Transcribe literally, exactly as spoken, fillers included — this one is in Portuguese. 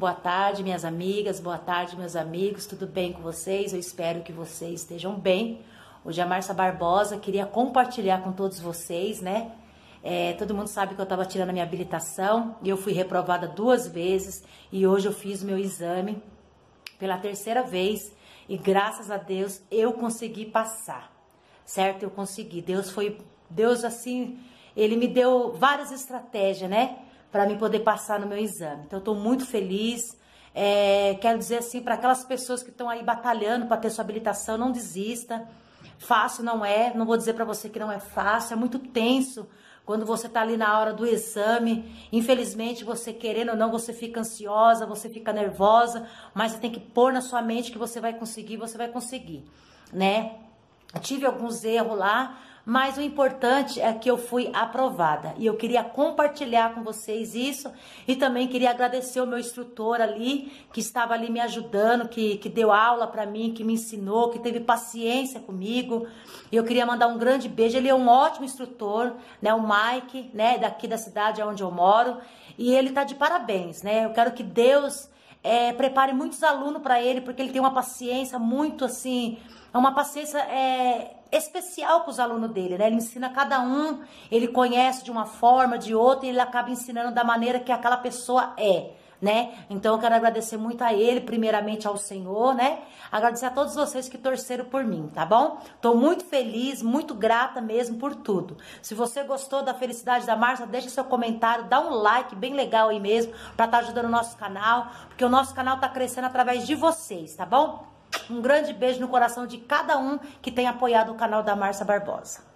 Boa tarde, minhas amigas, boa tarde, meus amigos, tudo bem com vocês? Eu espero que vocês estejam bem. Hoje é a Márcia Barbosa, queria compartilhar com todos vocês, né? É, todo mundo sabe que eu estava tirando a minha habilitação e eu fui reprovada duas vezes e hoje eu fiz meu exame pela terceira vez e graças a Deus eu consegui passar, certo? Eu consegui. Deus foi, Deus assim, Ele me deu várias estratégias, né? Para mim poder passar no meu exame. Então eu tô muito feliz. É, quero dizer assim, para aquelas pessoas que estão aí batalhando para ter sua habilitação, não desista. Fácil não é, não vou dizer para você que não é fácil, é muito tenso. Quando você tá ali na hora do exame, infelizmente você querendo ou não, você fica ansiosa, você fica nervosa, mas você tem que pôr na sua mente que você vai conseguir, você vai conseguir, né? Eu tive alguns erros lá, mas o importante é que eu fui aprovada. E eu queria compartilhar com vocês isso. E também queria agradecer o meu instrutor ali, que estava ali me ajudando, que, que deu aula para mim, que me ensinou, que teve paciência comigo. E eu queria mandar um grande beijo. Ele é um ótimo instrutor, né? O Mike, né? Daqui da cidade onde eu moro. E ele tá de parabéns, né? Eu quero que Deus é, prepare muitos alunos para ele, porque ele tem uma paciência muito assim... É uma paciência é, especial com os alunos dele, né? Ele ensina cada um, ele conhece de uma forma, de outra, e ele acaba ensinando da maneira que aquela pessoa é, né? Então eu quero agradecer muito a ele, primeiramente ao Senhor, né? Agradecer a todos vocês que torceram por mim, tá bom? Tô muito feliz, muito grata mesmo por tudo. Se você gostou da felicidade da Márcia, deixa seu comentário, dá um like bem legal aí mesmo, pra estar ajudando o nosso canal, porque o nosso canal tá crescendo através de vocês, tá bom? Um grande beijo no coração de cada um que tem apoiado o canal da Márcia Barbosa.